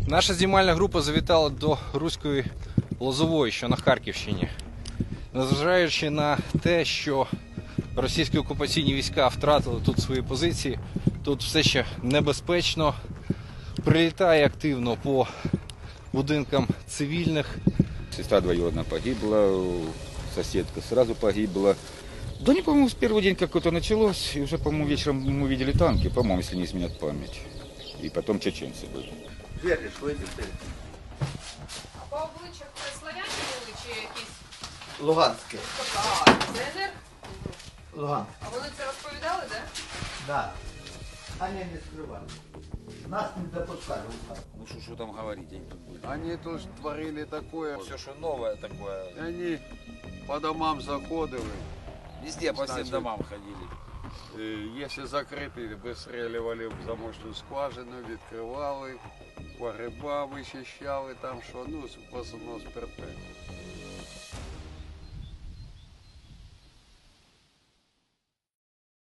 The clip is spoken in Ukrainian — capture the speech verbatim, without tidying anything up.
Наша знімальна група завітала до Руської Лозової, що на Харківщині. Незважаючи на те, що російські окупаційні війська втратили тут свої позиції, тут все ще небезпечно, прилітає активно по будинкам цивільних. Сестра двоюродная погибла, соседка сразу погибла. Да не, по-моему, с первого день как это началось, и уже, по-моему, вечером мы видели танки, по-моему, если не изменят память. И потом чеченцы были. Двері ж вийдете. А по обличчях це славяні були чи якісь? Луганське. А, ДНР? Луганське. А вони це розповідали, так? Да. Они не скрывали. Нас не допускали в хату. Ну что, что там говорить, они тут были. Они тоже творили такое. Все, что новое такое. И они по домам заходили. Везде по всем Значит, домам ходили. И если закрыты, выстреливали в замочную скважину, відкривали, погреба вичищали там, що, ну, в основному спиртне.